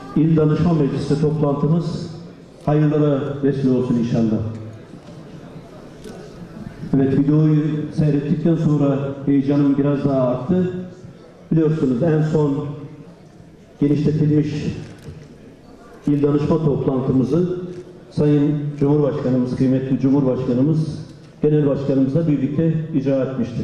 İl Danışma Meclisi toplantımız hayırlara vesile olsun inşallah. Evet, videoyu seyrettikten sonra heyecanım biraz daha arttı. Biliyorsunuz en son genişletilmiş İl Danışma toplantımızı Sayın Cumhurbaşkanımız, kıymetli Cumhurbaşkanımız, Genel Başkanımızla birlikte icra etmiştik.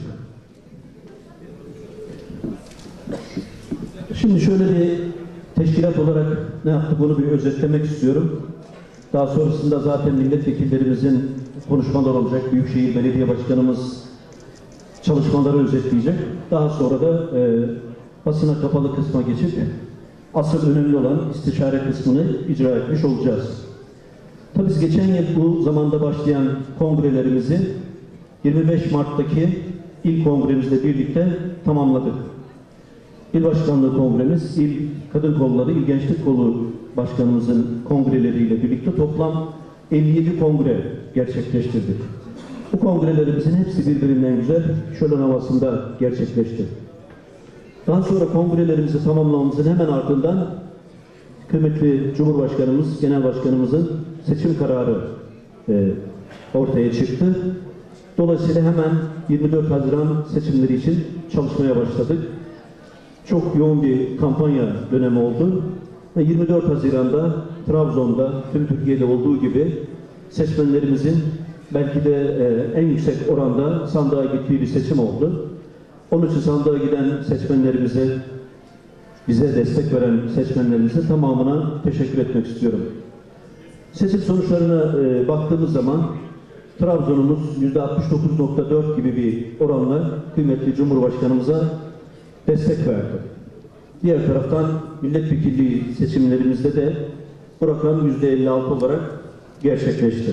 Şimdi şöyle bir teşkilat olarak ne yaptık bunu bir özetlemek istiyorum. Daha sonrasında zaten milletvekillerimizin konuşmaları olacak. Büyükşehir Belediye Başkanımız çalışmaları özetleyecek. Daha sonra da basına kapalı kısma geçip asıl önemli olan istişare kısmını icra etmiş olacağız. Tabii biz geçen yıl bu zamanda başlayan kongrelerimizi 25 Mart'taki ilk kongremizle birlikte tamamladık. İl Başkanlığı Kongremiz, İl Kadın Kolları, İl Gençlik Kolu Başkanımızın kongreleriyle birlikte toplam 57 kongre gerçekleştirdik. Bu kongrelerimizin hepsi birbirinden güzel, şölen havasında gerçekleşti. Daha sonra kongrelerimizi tamamlamamızın hemen ardından kıymetli Cumhurbaşkanımız, Genel Başkanımızın seçim kararı ortaya çıktı. Dolayısıyla hemen 24 Haziran seçimleri için çalışmaya başladık. Çok yoğun bir kampanya dönemi oldu. Ve 24 Haziran'da Trabzon'da, tüm Türkiye'de olduğu gibi seçmenlerimizin belki de en yüksek oranda sandığa gittiği bir seçim oldu. Onun için sandığa giden seçmenlerimize, bize destek veren seçmenlerimize tamamına teşekkür etmek istiyorum. Seçim sonuçlarına baktığımız zaman Trabzon'umuz %69.4 gibi bir oranla kıymetli Cumhurbaşkanımıza destek verdi. Diğer taraftan milletvekilliği seçimlerimizde de bu rakam %56 olarak gerçekleşti.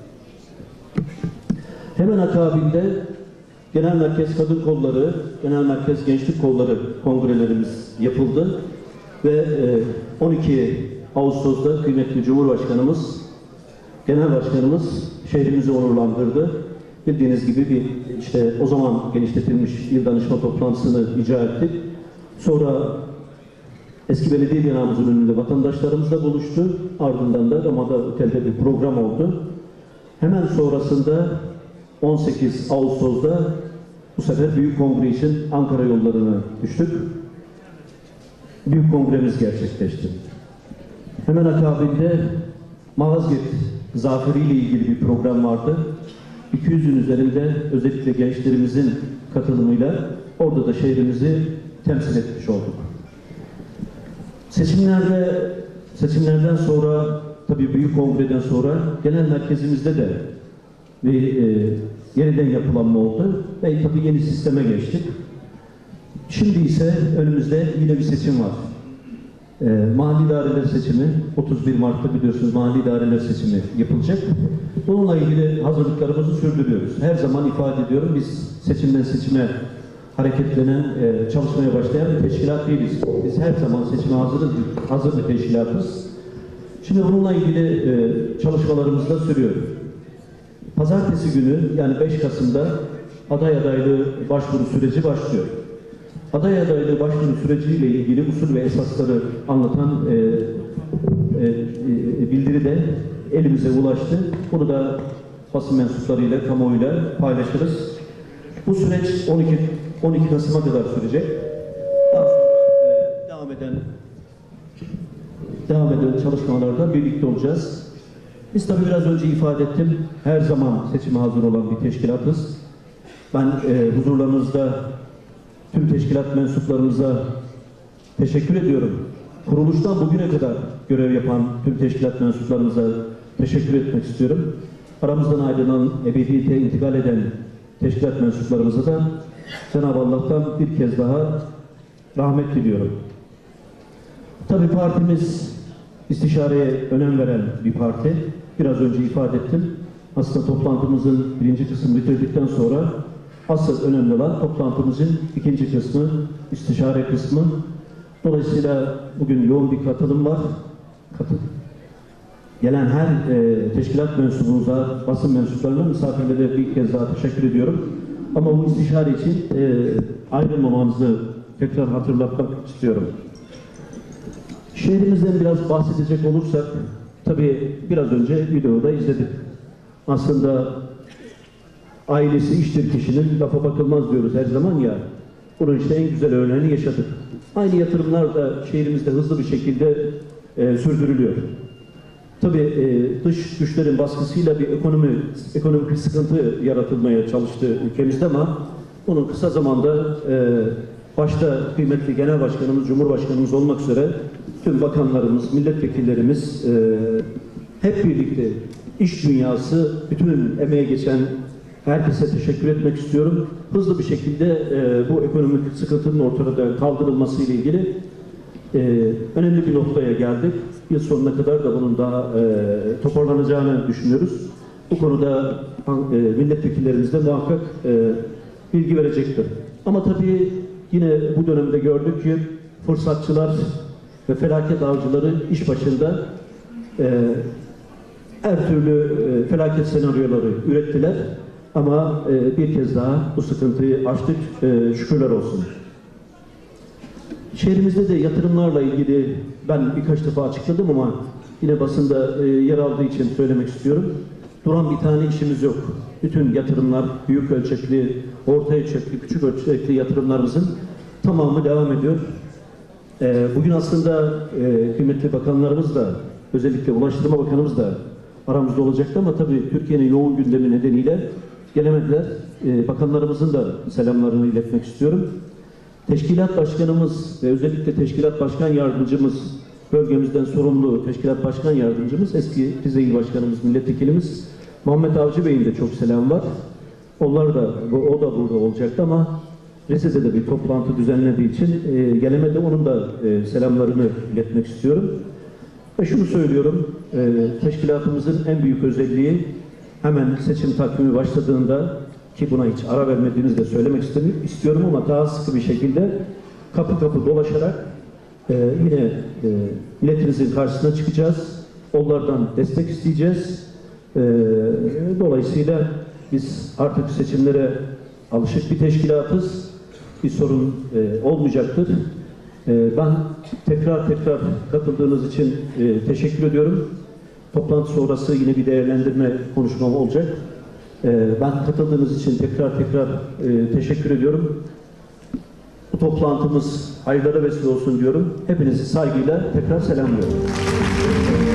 Hemen akabinde Genel Merkez Kadın Kolları, Genel Merkez Gençlik Kolları kongrelerimiz yapıldı ve 12 Ağustos'ta kıymetli Cumhurbaşkanımız, Genel Başkanımız şehrimizi onurlandırdı. Bildiğiniz gibi bir işte o zaman genişletilmiş il danışma toplantısını icra ettik. Sonra eski belediye binamızın önünde vatandaşlarımızla buluştu. Ardından da Ramada Otel'de bir program oldu. Hemen sonrasında 18 Ağustos'da bu sefer Büyük Kongre için Ankara yollarına düştük. Büyük Kongremiz gerçekleşti. Hemen akabinde Malazgirt Zaferi ile ilgili bir program vardı. 200'ün üzerinde özellikle gençlerimizin katılımıyla orada da şehrimizi temsil etmiş olduk. Seçimlerden sonra, tabii Büyük Kongre'den sonra genel merkezimizde de bir yeniden yapılanma oldu ve tabii yeni sisteme geçtik. Şimdi ise önümüzde yine bir seçim var. Mahalli idareler seçimi, 31 Mart'ta biliyorsunuz mahalli idareler seçimi yapılacak. Bununla ilgili hazırlıklarımızı sürdürüyoruz. Her zaman ifade ediyorum, biz seçimden seçime hareketlenen, çalışmaya başlayan bir teşkilat değiliz. Biz her zaman seçime hazır bir teşkilatız. Şimdi bununla ilgili çalışmalarımız da sürüyor. Pazartesi günü, yani 5 Kasım'da aday adaylığı başvuru süreci başlıyor. Aday adaylığı başvuru süreciyle ilgili usul ve esasları anlatan bildiri de elimize ulaştı. Bunu da basın mensuplarıyla, kamuoyuyla paylaşırız. Bu süreç 12 Kasım'a kadar sürecek. Daha sonra devam eden çalışmalarda birlikte olacağız. Biz tabii biraz önce ifade ettim, her zaman seçime hazır olan bir teşkilatız. Ben huzurlarınızda tüm teşkilat mensuplarımıza teşekkür ediyorum. Kuruluştan bugüne kadar görev yapan tüm teşkilat mensuplarımıza teşekkür etmek istiyorum. Aramızdan ayrılan, ebediyete intikal eden teşkilat mensuplarımıza da Cenab-ı Allah'tan bir kez daha rahmet diliyorum. Tabii partimiz istişareye önem veren bir parti. Biraz önce ifade ettim. Aslında toplantımızın birinci kısmını bitirdikten sonra asıl önemli olan toplantımızın ikinci kısmı, istişare kısmı. Dolayısıyla bugün yoğun bir katılım var. Gelen her teşkilat mensubumuza, basın mensuplarına, misafirlere bir kez daha teşekkür ediyorum. Ama bu istişare için ayrılmamanızı tekrar hatırlatmak istiyorum. Şehrimizden biraz bahsedecek olursak, tabii biraz önce videoda izledik. Aslında ailesi iştir kişinin, lafa bakılmaz diyoruz her zaman ya. Bunun işte en güzel örneğini yaşadık. Aynı yatırımlar da şehrimizde hızlı bir şekilde sürdürülüyor. Tabii dış güçlerin baskısıyla bir ekonomik sıkıntı yaratılmaya çalıştı ülkemizde ama bunun kısa zamanda başta kıymetli Genel Başkanımız, Cumhurbaşkanımız olmak üzere tüm bakanlarımız, milletvekillerimiz hep birlikte iş dünyası, bütün emeğe geçen herkese teşekkür etmek istiyorum. Hızlı bir şekilde bu ekonomik sıkıntının ortada kaldırılması ile ilgili önemli bir noktaya geldik. Yıl sonuna kadar da bunun daha toparlanacağını düşünüyoruz. Bu konuda milletvekillerimiz de muhakkak bilgi verecektir. Ama tabii yine bu dönemde gördük ki fırsatçılar ve felaket avcıları iş başında her türlü felaket senaryoları ürettiler. Ama bir kez daha bu sıkıntıyı aştık, şükürler olsun. Şehrimizde de yatırımlarla ilgili ben birkaç defa açıkladım ama yine basında yer aldığı için söylemek istiyorum. Duran bir tane işimiz yok. Bütün yatırımlar, büyük ölçekli, orta ölçekli, küçük ölçekli yatırımlarımızın tamamı devam ediyor. Bugün aslında kıymetli bakanlarımız da, özellikle Ulaştırma Bakanımız da aramızda olacaktı ama tabii Türkiye'nin yoğun gündemi nedeniyle gelemediler. Bakanlarımızın da selamlarını iletmek istiyorum. Teşkilat Başkanımız ve özellikle Teşkilat Başkan Yardımcımız, bölgemizden sorumlu Teşkilat Başkan Yardımcımız, eski Rize İl Başkanımız, Milletvekilimiz Muhammed Avcı Bey'in de çok selam var. Onlar da, o da burada olacaktı ama Rize'de de bir toplantı düzenlediği için gelemedi. Onun da selamlarını iletmek istiyorum. Ve şunu söylüyorum, teşkilatımızın en büyük özelliği hemen seçim takvimi başladığında, ki buna hiç ara vermediğinizi de söylemek istiyorum ama daha sıkı bir şekilde kapı kapı dolaşarak yine milletimizin karşısına çıkacağız. Onlardan destek isteyeceğiz. Dolayısıyla biz artık seçimlere alışık bir teşkilatız. Bir sorun olmayacaktır. Ben tekrar katıldığınız için teşekkür ediyorum. Toplantı sonrası yine bir değerlendirme konuşmam olacak. Ben katıldığınız için tekrar teşekkür ediyorum. Bu toplantımız hayırlara vesile olsun diyorum. Hepinizi saygıyla tekrar selamlıyorum.